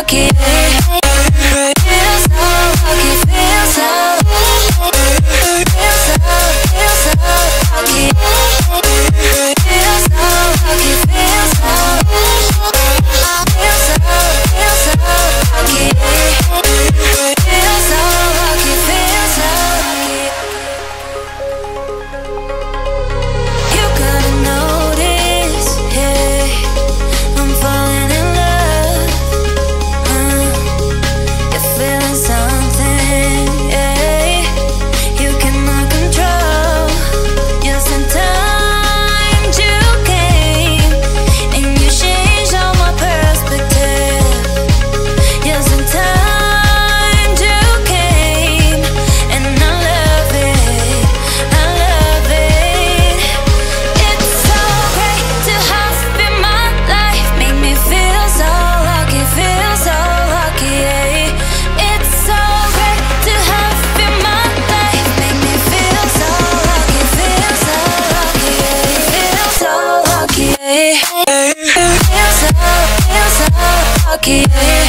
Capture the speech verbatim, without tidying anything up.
lucky. Feel so lucky, feel so, feel so, feel so lucky. Feel so lucky, feel so, feel so, feel so lucky. Feel so lucky, feel so lucky. You gotta notice, yeah, I'm falling in love. Uh, you're feeling something, yeah, you cannot control. Yes, in time you came and you changed all my perspective. Yes, in time you came and I love it, I love it. It's so great to have you in my life, make me feel so lucky, feel so lucky, yeah. It's so great to have you in my life, make me feel so lucky, feel so lucky, yeah. Feel so lucky, yeah. Feel so, feel so lucky, yeah.